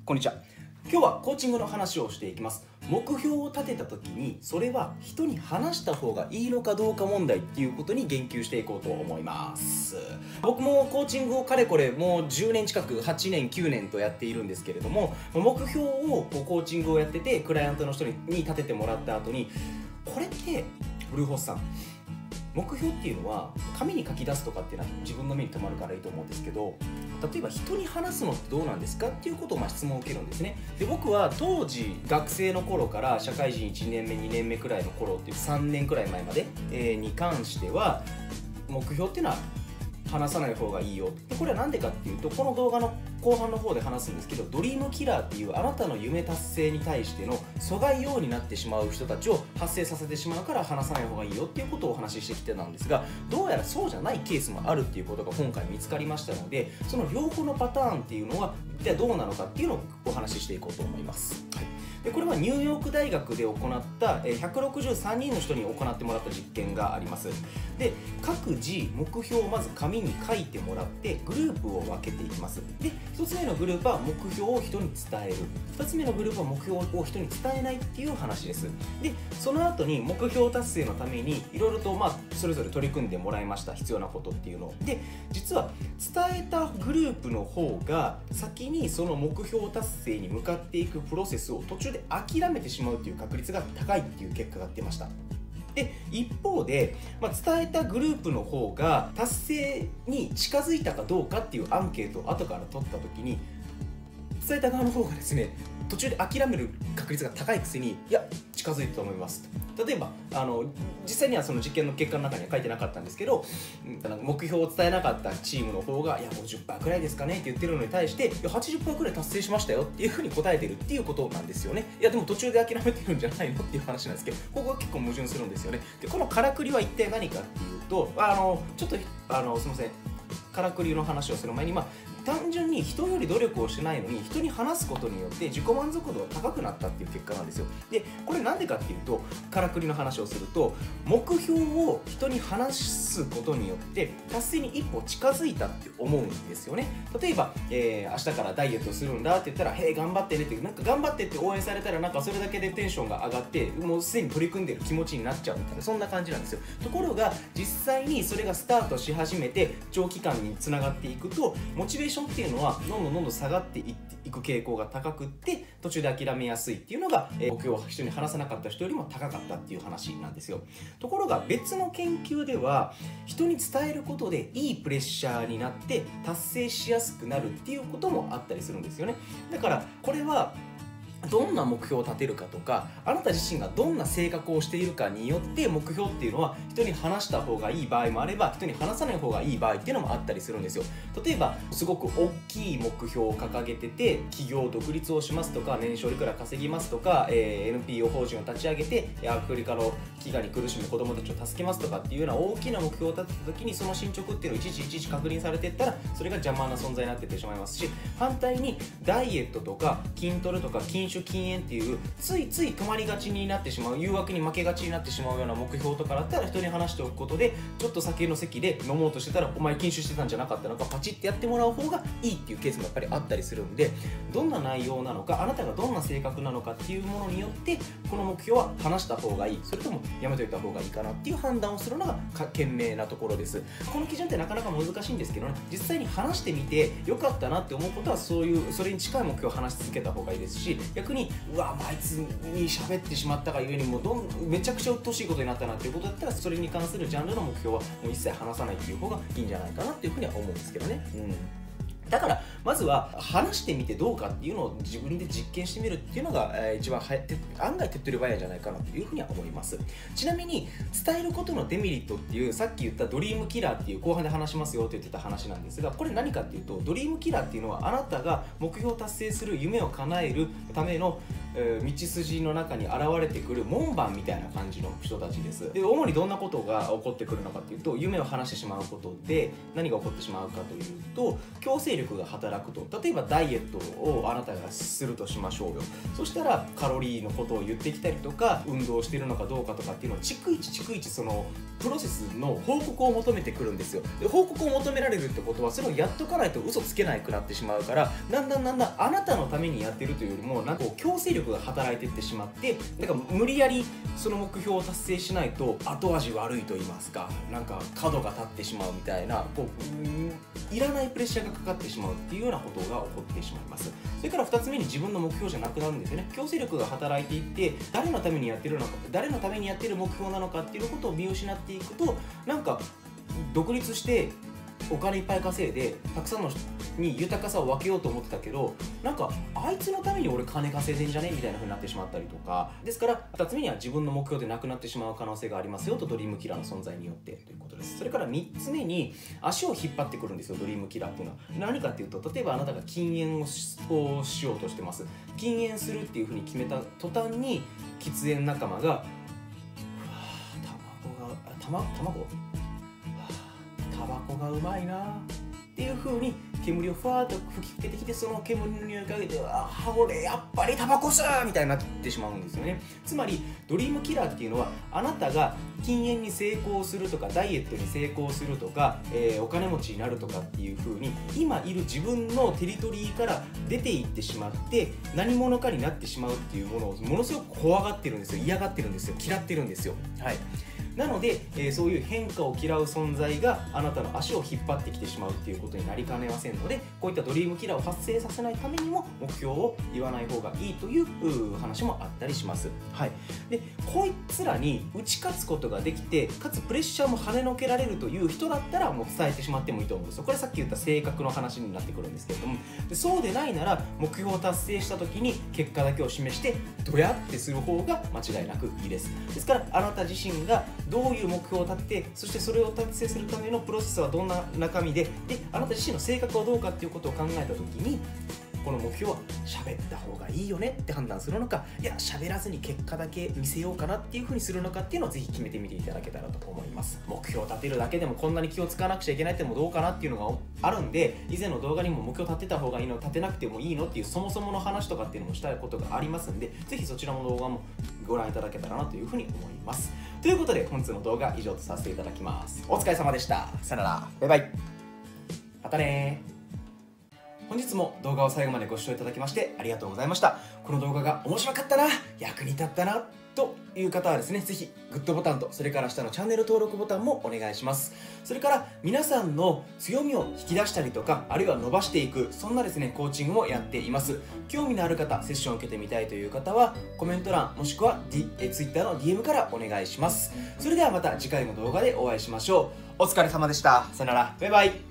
こんにちは。今日はコーチングの話をしていきます。目標を立てた時にそれは人に話した方がいいのかどうか問題っていうことに言及していこうと思います。僕もコーチングをかれこれもう10年近く8年9年とやっているんですけれども、目標をコーチングをやっててクライアントの人に立ててもらった後に、これってブルーホースさん、目標っていうのは紙に書き出すとかっていうのは自分の目に留まるからいいと思うんですけど、例えば人に話すのってどうなんですかっていうことを質問を受けるんですね。で、僕は当時学生の頃から社会人1年目2年目くらいの頃っていう3年くらい前まで、に関しては目標っていうのは話さない方がいいよ。でこれは何でかっていうと、この動画の後半の方で話すんですけど、ドリームキラーっていうあなたの夢達成に対しての阻害要になってしまう人たちを発生させてしまうから話さない方がいいよっていうことをお話ししてきてたんですが、どうやらそうじゃないケースもあるっていうことが今回見つかりましたので、その両方のパターンっていうのは一体どうなのかっていうのをお話ししていこうと思います。でこれはニューヨーク大学で行った163人の人に行ってもらった実験があります。で、各自目標をまず紙に書いてもらってグループを分けていきます。で、1つ目のグループは目標を人に伝える、2つ目のグループは目標を人に伝えないっていう話です。で、その後に目標達成のためにいろいろとそれぞれ取り組んでもらいました。必要なことっていうので、実は伝えたグループの方が先にその目標達成に向かっていくプロセスを途中で諦めてしまうという確率が高いっていう結果が出ました。で、一方で、伝えたグループの方が達成に近づいたかどうかっていうアンケートを後から取った時に、伝えた側の方がですね、途中で諦める確率が高いくせに、いや近づいたと思いますと。例えば実際にはその実験の結果の中には書いてなかったんですけど、目標を伝えなかったチームの方がいや 50% くらいですかねって言ってるのに対して、いや 80% くらい達成しましたよっていうふうに答えてるっていうことなんですよね。いやでも途中で諦めてるんじゃないのっていう話なんですけど、ここが結構矛盾するんですよね。で、このからくりは一体何かっていうと、ちょっとすいません、からくりの話をする前に、単純に人より努力をしないのに人に話すことによって自己満足度が高くなったっていう結果なんですよ。で、これなんでかっていうと、からくりの話をすると、目標を人に話すことによって達成に一歩近づいたって思うんですよね。例えば、明日からダイエットするんだって言ったら、へえ頑張ってねって、なんか頑張ってって応援されたら、なんかそれだけでテンションが上がって、もうすでに取り組んでる気持ちになっちゃうみたいな、そんな感じなんですよ。ところが実際にそれがスタートし始めて長期間につながっていくと、モチベーションっていうのはどんどん下がっていく傾向が高くって、途中で諦めやすいっていうのが、目標を人に話さなかった人よりも高かったっていう話なんですよ。ところが別の研究では、人に伝えることでいいプレッシャーになって達成しやすくなるっていうこともあったりするんですよね。だからこれはどんな目標を立てるかとか、あなた自身がどんな性格をしているかによって目標っていうのは人に話した方がいい場合もあれば、人に話さない方がいい場合っていうのもあったりするんですよ。例えばすごく大きい目標を掲げてて、企業独立をしますとか、年商いくら稼ぎますとか、NPO 法人を立ち上げてアフリカの飢餓に苦しむ子どもたちを助けますとかっていうような大きな目標を立てた時に、その進捗っていうのをいちいち確認されていったら、それが邪魔な存在になっていってしまいますし、反対にダイエットとか筋トレとか禁酒禁煙っていうついつい止まりがちになってしまう、誘惑に負けがちになってしまうような目標とかだったら、人に話しておくことで、ちょっと酒の席で飲もうとしてたら、お前禁酒してたんじゃなかったのか、パチってやってもらう方がいいっていうケースもやっぱりあったりするんで、どんな内容なのか、あなたがどんな性格なのかっていうものによって、この目標は話した方がいい、それともやめといた方がいいかなっていう判断をするのが賢明なところです。この基準ってなかなか難しいんですけどね、実際に話してみて良かったなって思うことは、それに近い目標を話し続けた方がいいですし、逆にうわあいつに喋ってしまったがゆえにめちゃくちゃ鬱陶しいことになったなっていうことだったら、それに関するジャンルの目標はもう一切話さないっていう方がいいんじゃないかなっていうふうには思うんですけどね。だからまずは話してみてどうかっていうのを自分で実験してみるっていうのが一番案外手っ取り早いんじゃないかなというふうには思います。ちなみに伝えることのデメリットっていう、さっき言ったドリームキラーっていう後半で話しますよって言ってた話なんですが、これ何かっていうと、ドリームキラーっていうのはあなたが目標を達成する夢を叶えるための道筋の中に現れてくる門番みたいな感じの人たちです。で主にどんなことが起こってくるのかっていうと、夢を話してしまうことで何が起こってしまうかというと、強制力が働くと。例えばダイエットをあなたがするとしましょうよ。そしたらカロリーのことを言ってきたりとか、運動してるのかどうかとかっていうのを逐一そのプロセスの報告を求めてくるんですよ。で報告を求められるってことは、それをやっとかないと嘘つけなくなってしまうから、だんだんあなたのためにやってるというよりも、なんかこう強制力が働いていってしまって、なんか無理やりその目標を達成しないと後味悪いと言いますか、なんか角が立ってしまうみたいな、こういらないプレッシャーがかかってしまうっていうようなことが起こってしまいます。それから2つ目に自分の目標じゃなくなるんですよね。強制力が働いていって、誰のためにやってるのか、誰のためにやってる目標なのかっていうことを見失っていくと、なんか独立してお金いっぱい稼いでたくさんの人に豊かさを分けようと思ってたけど、なんかあいつのために俺金稼いでんじゃねみたいな風になってしまったりとか。ですから2つ目には自分の目標でなくなってしまう可能性がありますよと、ドリームキラーの存在によってということです。それから3つ目に足を引っ張ってくるんですよ、ドリームキラーっていうのは。何かっていうと、例えばあなたが禁煙をしようとしてます。禁煙するっていう風に決めた途端に喫煙仲間が卵タバコがうまいなっていう風に煙をふわーっと吹きつけてきて、その煙の匂い嗅げて、俺やっぱりタバコっすみたいになってしまうんですよね。つまりドリームキラーっていうのは、あなたが禁煙に成功するとかダイエットに成功するとか、お金持ちになるとかっていう風に、今いる自分のテリトリーから出ていってしまって何者かになってしまうっていうものをものすごく怖がってるんですよ。嫌がってるんですよ。嫌ってるんですよ。はい。なので、そういう変化を嫌う存在があなたの足を引っ張ってきてしまうっていうことになりかねませんので、こういったドリームキラーを発生させないためにも目標を言わない方がいいという話もあったりします。はい。でこいつらに打ち勝つことができて、かつプレッシャーも跳ねのけられるという人だったらもう伝えてしまってもいいと思うんですよ。これさっき言った性格の話になってくるんですけれども、でそうでないなら目標を達成した時に結果だけを示してドヤってする方が間違いなくいいです。ですからあなた自身がどういう目標を立てて、そしてそれを達成するためのプロセスはどんな中身で、あなた自身の性格はどうかっていうことを考えた時に、この目標は喋った方がいいよねって判断するのか、いや喋らずに結果だけ見せようかなっていう風にするのかっていうのをぜひ決めてみていただけたらと思います。目標を立てるだけでもこんなに気を使わなくちゃいけないってのもどうかなっていうのがあるんで、以前の動画にも目標立てた方がいいの、立てなくてもいいのっていうそもそもの話とかっていうのもしたいことがありますんで、ぜひそちらの動画もご覧いただけたらなという風に思います。ということで本日の動画以上とさせていただきます。お疲れ様でした。さよなら。バイバイ。またね。本日も動画を最後までご視聴いただきましてありがとうございました。この動画が面白かったな、役に立ったなという方はですね、ぜひグッドボタンと、それから下のチャンネル登録ボタンもお願いします。それから皆さんの強みを引き出したりとか、あるいは伸ばしていく、そんなですねコーチングもやっています。興味のある方、セッションを受けてみたいという方はコメント欄もしくは、Twitter の DM からお願いします。それではまた次回の動画でお会いしましょう。お疲れ様でした。さよなら。バイバイ。